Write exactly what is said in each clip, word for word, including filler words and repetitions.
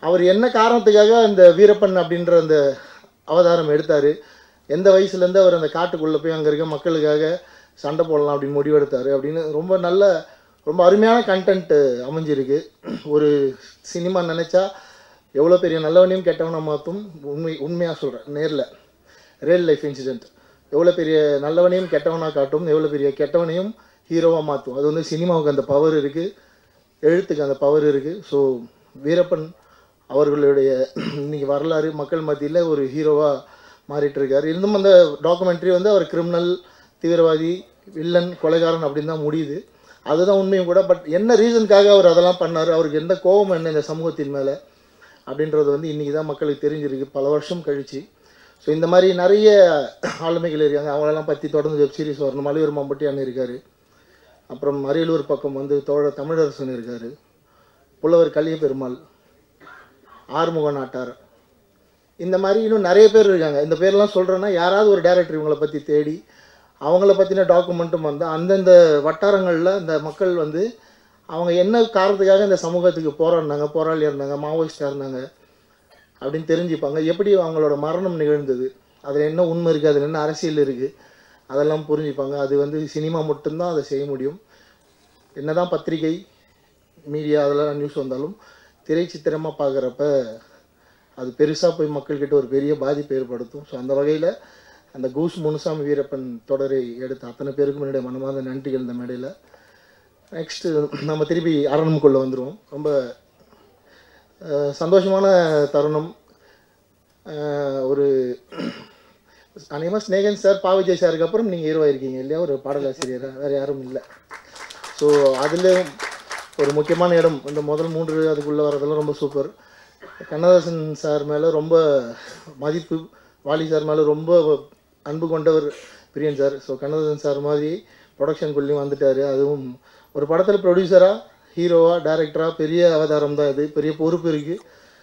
அவர் என்ன காரணத்துக்காக அந்த வீரப்பன் அப்படின்ற அந்த அவதாரம் எடுத்தார், எந்த வயசுலேருந்து அவர் அந்த காட்டுக்குள்ளே போய் அங்கே இருக்க மக்களுக்காக சண்டை போடலாம் அப்படின்னு முடிவெடுத்தார் அப்படின்னு ரொம்ப நல்ல ரொம்ப அருமையான கண்டென்ட்டு அமைஞ்சிருக்கு. ஒரு சினிமா நினச்சா எவ்வளோ பெரிய நல்லவனையும் கெட்டவனை மாற்றும். உண்மை உண்மையாக சொல்கிறேன், நேரில் ரியல் லைஃப் இன்சிடெண்ட். எவ்வளோ பெரிய நல்லவனையும் கெட்டவனாக காட்டும், எவ்வளோ பெரிய கெட்டவனையும் ஹீரோவாக மாற்றும். அது வந்து சினிமாவுக்கு அந்த பவர் இருக்குது, எழுத்துக்கு அந்த பவர் இருக்குது. ஸோ வீரப்பன் அவர்களுடைய இன்றைக்கி வரலாறு மக்கள் மத்தியில் ஒரு ஹீரோவாக மாறிட்டுருக்கார். இருந்தும் அந்த டாக்குமெண்ட்ரி வந்து அவர் கிரிமினல், தீவிரவாதி, வில்லன், கொலைகாரன் அப்படின்னு தான் முடியுது. அதுதான் உண்மையும் கூட. பட் என்ன ரீசனுக்காக அவர் அதெல்லாம் பண்ணார், அவருக்கு எந்த கோபம் என்ன இந்த சமூகத்தின் மேலே அப்படின்றது வந்து இன்றைக்கி தான் மக்களுக்கு தெரிஞ்சிருக்கு பல வருஷம் கழித்து. ஸோ இந்த மாதிரி நிறைய ஆளுமைகள் இருக்காங்க, அவங்களெல்லாம் பற்றி தொடர்ந்து வெப் சீரிஸ் வரணும். மலையூர் மம்பட்டியான் இருக்கார், அப்புறம் அரியலூர் பக்கம் வந்து தோழர் தமிழரசன் இருக்கார், புலவர் கலிய பெருமாள், ஆறுமுக நாட்டார், இந்த மாதிரி இன்னும் நிறைய பேர் இருக்காங்க. இந்த பேர்லாம் சொல்கிறேன்னா யாராவது ஒரு டைரக்டர் இவங்களை பற்றி தேடி அவங்கள பற்றின டாக்குமெண்ட்டும் வந்து அந்தந்த வட்டாரங்களில் இந்த மக்கள் வந்து அவங்க என்ன காரணத்துக்காக இந்த சமூகத்துக்கு போராடினாங்க, போராளியாக இருந்தாங்க, மாவோயிஸ்டாக இருந்தாங்க அப்படின்னு தெரிஞ்சுப்பாங்க. எப்படி அவங்களோட மரணம் நிகழ்ந்தது, அதில் என்ன உண்மை இருக்குது, அதில் என்ன அரசியல் இருக்குது, அதெல்லாம் புரிஞ்சுப்பாங்க. அது வந்து சினிமா மட்டும்தான் அதை செய்ய முடியும். என்ன தான் பத்திரிகை, மீடியா அதெல்லாம் நியூஸ் வந்தாலும் திரை சித்திரமாக பார்க்குறப்ப அது பெருசாக போய் மக்கள்கிட்ட ஒரு பெரிய பாதிப்பை ஏற்படுத்தும். ஸோ அந்த வகையில் அந்த கூஸ் முனுசாமி வீரப்பன் தொடரை எடுத்த அத்தனை பேருக்கும் என்னுடைய மனமார்ந்த நன்றிகள் இந்த மேடையில். நெக்ஸ்ட்டு நம்ம திருப்பி அரண்முக்குள்ளே வந்துடுவோம். ரொம்ப சந்தோஷமான தருணம். ஒரு அநேகமாக ஸ்நேகன் சார், பா விஜய் சாருக்கு அப்புறம் நீங்கள் ஹீரோ இருக்கீங்க இல்லையா, ஒரு பாடலாசிரியராக, வேறு யாரும் இல்லை. ஸோ அதில் ஒரு முக்கியமான இடம் இந்த முதல் மூன்று அதுக்குள்ளே வரதெல்லாம் ரொம்ப சூப்பர். கண்ணதாசன் சார் மேலே ரொம்ப மதிப்பு, வாலி சார் மேலே ரொம்ப அன்பு கொண்டவர் Priyan sir. So Kannadasan sir மாதிரி ப்ரொடக்ஷனுக்குள்ளேயும் வந்துட்டார். அதுவும் ஒரு படத்தில் ப்ரொடியூசராக, ஹீரோவாக, டைரக்டராக பெரிய அவதாரம் தான் இது, பெரிய பொறுப்பு இருக்குது.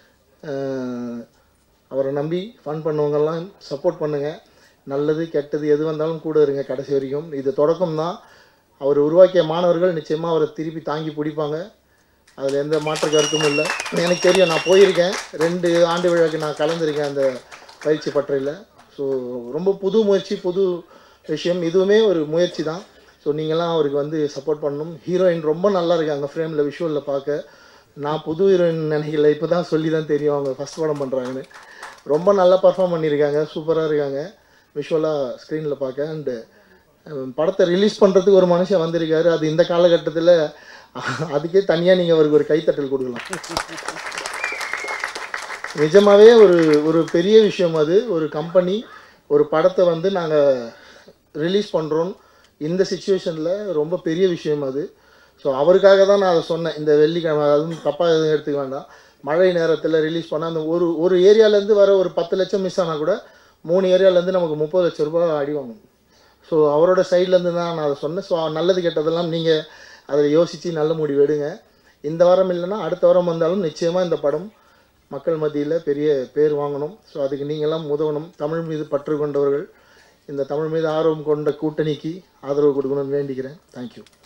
அவரை நம்பி ஃபன் பண்ணவங்கெல்லாம் சப்போர்ட் பண்ணுங்கள். நல்லது கெட்டது எது வந்தாலும் கூட இருங்க கடைசி வரைக்கும். இது தொடக்கம் தான். அவர் உருவாக்கிய மாணவர்கள் நிச்சயமாக அவரை திருப்பி தாங்கி பிடிப்பாங்க, அதில் எந்த மாற்று கருத்தும் இல்லை. எனக்கு தெரியும், நான் போயிருக்கேன், ரெண்டு ஆண்டு விழாக்கு நான் கலந்துருக்கேன் அந்த பயிற்சி பற்றையில். ஸோ ரொம்ப புது முயற்சி, புது விஷயம், இதுவுமே ஒரு முயற்சி தான். ஸோ நீங்களாம் அவருக்கு வந்து சப்போர்ட் பண்ணணும். ஹீரோயின் ரொம்ப நல்லா இருக்காங்க ஃப்ரேமில், விஷுவலில் பார்க்க. நான் புது ஹீரோயின் நினைக்கல, இப்போ தான் சொல்லி தான் தெரியும் அவங்க ஃபஸ்ட் படம் பண்ணுறாங்கன்னு. ரொம்ப நல்லா பர்ஃபார்ம் பண்ணியிருக்காங்க, சூப்பராக இருக்காங்க விஷுவலாக ஸ்க்ரீனில் பார்க்க. அண்டு படத்தை ரிலீஸ் பண்ணுறதுக்கு ஒரு மனுஷன் வந்திருக்காரு. அது இந்த காலகட்டத்தில் அதுக்கே தனியாக நீங்கள் அவருக்கு ஒரு கைத்தட்டல் கொடுக்கலாம். நிஜமாகவே ஒரு ஒரு பெரிய விஷயம் அது. ஒரு கம்பெனி ஒரு படத்தை வந்து நாங்கள் ரிலீஸ் பண்ணுறோம் இந்த சிச்சுவேஷனில், ரொம்ப பெரிய விஷயம் அது. ஸோ அவருக்காக தான் நான் அதை சொன்னேன். இந்த வெள்ளிக்கிழமை, அதுவும் தப்பாக எதுவும் எடுத்துக்க வேண்டாம், மழை நேரத்தில் ரிலீஸ் பண்ணால் அந்த ஒரு ஒரு ஏரியாவிலேருந்து வர ஒரு பத்து லட்சம் மிஸ் ஆனால் கூட மூணு ஏரியாவிலேருந்து நமக்கு முப்பது லட்சம் ரூபாய் அடி வாங்கணும். ஸோ அவரோட சைட்லேருந்து தான் நான் அதை சொன்னேன். ஸோ நல்லது கெட்டதெல்லாம் நீங்கள் அதை யோசித்து நல்ல முடிவு எடுங்க. இந்த வாரம் இல்லைன்னா அடுத்த வாரம் வந்தாலும் நிச்சயமாக இந்த படம் மக்கள் மத்தியில் பெரிய பேர் வாங்கணும். ஸோ அதுக்கு நீங்களாம் உதவணும். தமிழ் மீது பற்று கொண்டவர்கள், இந்த தமிழ் மீது ஆர்வம் கொண்ட கூட்டணிக்கு ஆதரவு கொடுக்கணும்னு வேண்டிக்கிறேன். தேங்க்யூ.